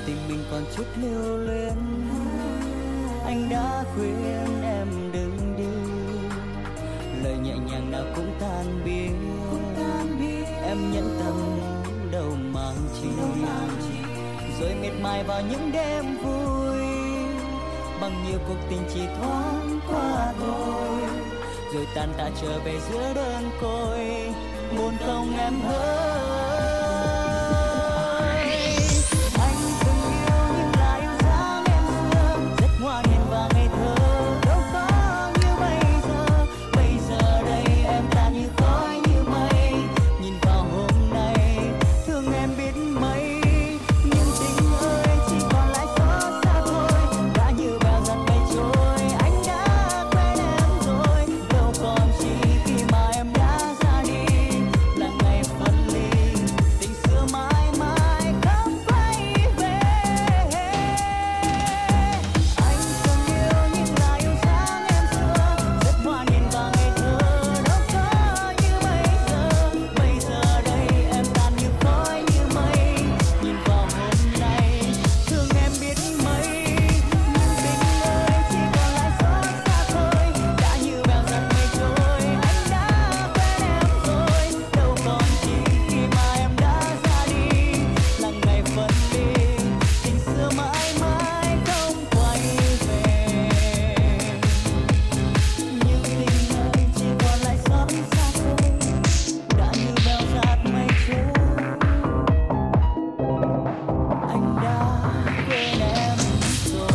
tình mình còn chút lưu luyến. Anh đã khuyên em đừng đi, lời nhẹ nhàng nào cũng tan biến. Em nhẫn tâm đâu mang chi, rồi miệt mài vào những đêm vui. Bằng nhiều cuộc tình chỉ thoáng qua thôi, rồi tan tạ trở về giữa đơn côi. Buồn không em ơi, anh từng yêu nhưng là yêu dáng em xưa, rất ngoan hiền và ngây thơ, đâu có như bây giờ. Bây giờ đây em ta như khói như mây, nhìn vào hôm nay thương em biết mấy. Nhưng tình ơi chỉ còn lại xót xa thôi, đã như bèo dạt mây trôi. Anh đã quên em rồi, đâu còn chi khi mà em đã ra đi. Là ngày phân ly, tình xưa mãi mãi không quay về. Anh từng yêu nhưng là yêu dáng em xưa, rất ngoan hiền và ngây thơ, đâu có như bây giờ. Bây giờ đây em tan như khói như mây, nhìn vào hôm nay thương em biết mấy. Nhưng tình ơi chỉ còn lại xót xa thôi, đã như bèo dạt mây trôi. Anh đã quên em rồi, đâu còn chi khi mà em đã ra đi. Là ngày phân ly, tình xưa mãi mãi không quay về. Nhưng tình ơi chỉ còn lại xót xa thôi, đã như bèo dạt mây trôi. Anh đã quên em rồi.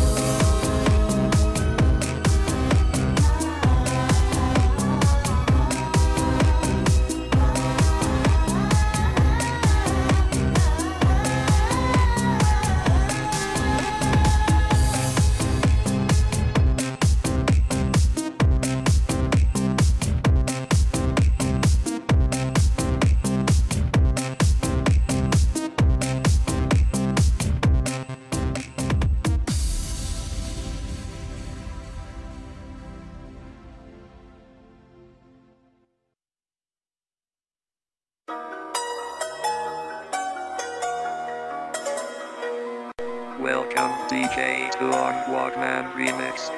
Welcome DJ to on Walkman Remix.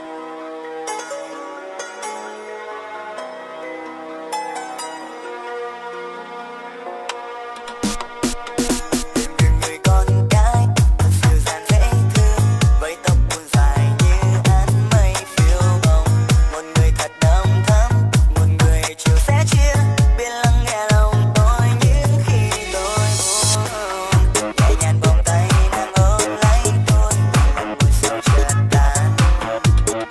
Người con gái thật dịu dàng dễ thương, với tóc buồn dài như áng mây phiêu bồng. Một người thật đau thắm, một người chiều sẽ chia, biết lắng nghe lòng tôi những khi tôi buồn. Nhẹ nhàng vòng tay đang ôm lấy tôi, buồn sầu chợt tan.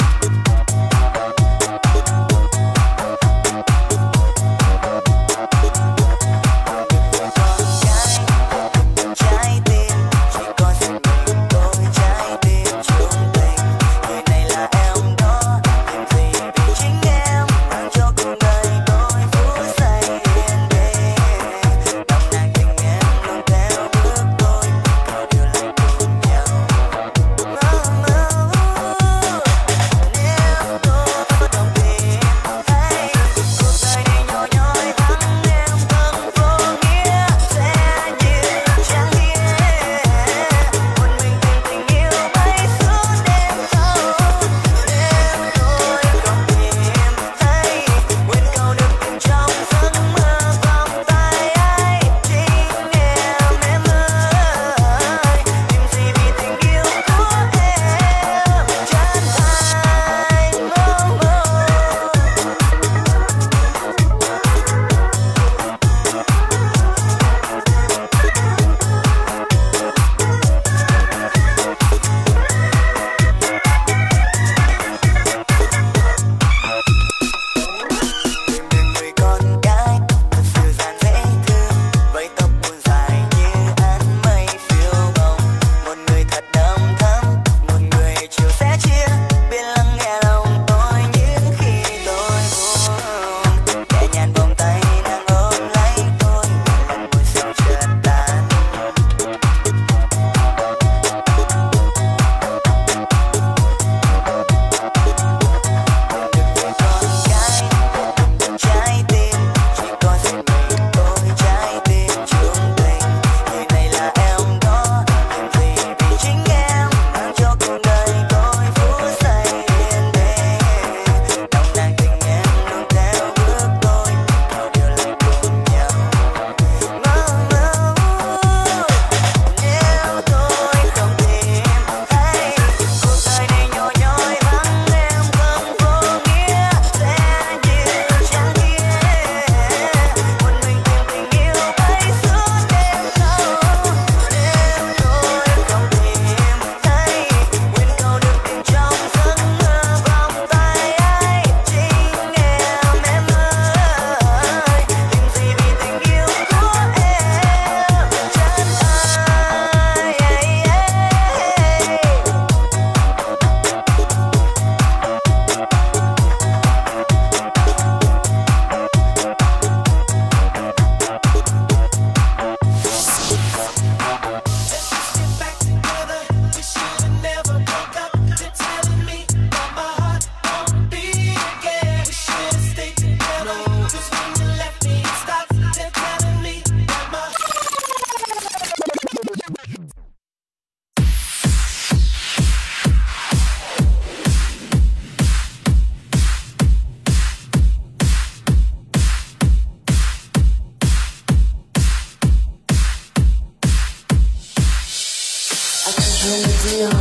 dire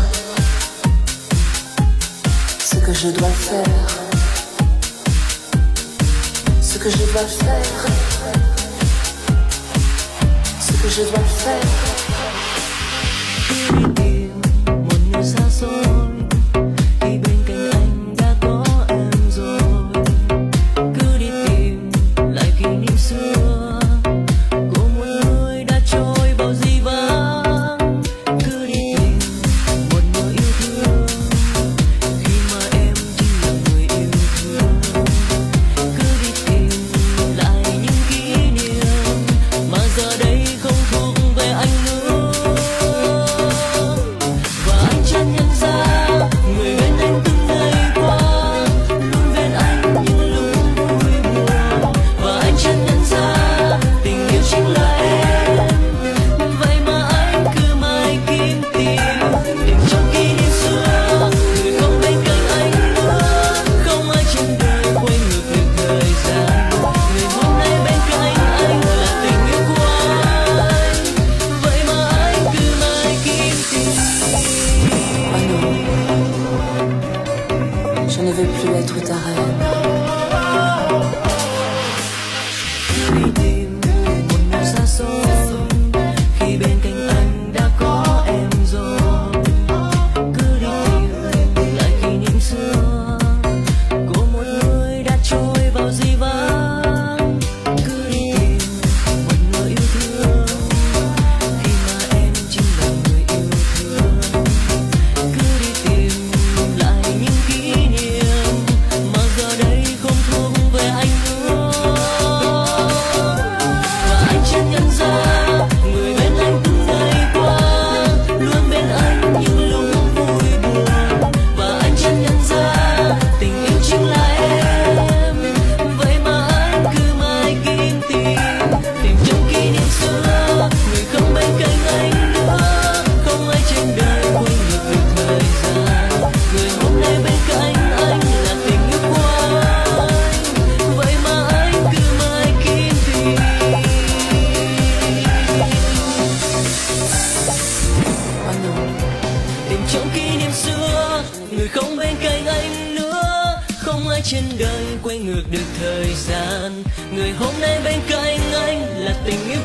ce que je dois faire, ce que je dois faire, ce que je dois faire. Cứ đi tìm một nơi xa xôi, khi bên cạnh anh đã có em rồi. Cứ đi tìm lại kỷ niệm xưa của một người đã trôi vào dĩ vãng. Cứ đi tìm một người yêu thương khi mà em chính là người yêu thương. Cứ đi tìm lại những kỷ niệm mà giờ đây không thuộc về anh nữa. Và anh chợt nhận ra người bên anh từng ngày qua luôn bên anh những lúc vui buồn. Và anh chợt nhận ra tình yêu chính là em, vậy mà anh cứ mãi kiếm tìm trong kỷ niệm xưa người không bên cạnh anh nữa. Không ai trên đời quay ngược được thời gian, người hôm nay bên cạnh anh là tình yêu của anh, vậy mà anh cứ mãi kiếm tìm. Oh non, je ne veux plus être ta reine. Cứ đi tìm một nơi xa xôi, khi bên cạnh anh đã có em rồi. Cứ đi tìm lại kỷ niệm xưa của một người đã trôi vào dĩ vãng. Cứ đi tìm một người yêu thương khi mà em chính là người yêu thương. Cứ đi tìm lại những kỷ niệm mà giờ đây không thuộc về anh nữa. Và anh chợt nhận ra người bên anh từng ngày qua luôn bên anh những lúc vui buồn. Và anh chợt nhận ra tình yêu chính là em, vậy mà anh cứ mãi kiếm tìm trong kỷ niệm xưa người không bên cạnh anh nữa. Không ai trên đời quay ngược được thời gian, người hôm nay bên cạnh anh là tình yêu của anh, vậy mà anh cứ mãi kiếm tìm. Oh non, Tìm trong kỷ niệm xưa người không bên cạnh anh nữa. Không ai trên đời quay ngược được thời gian, người hôm nay bên cạnh anh là tình yêu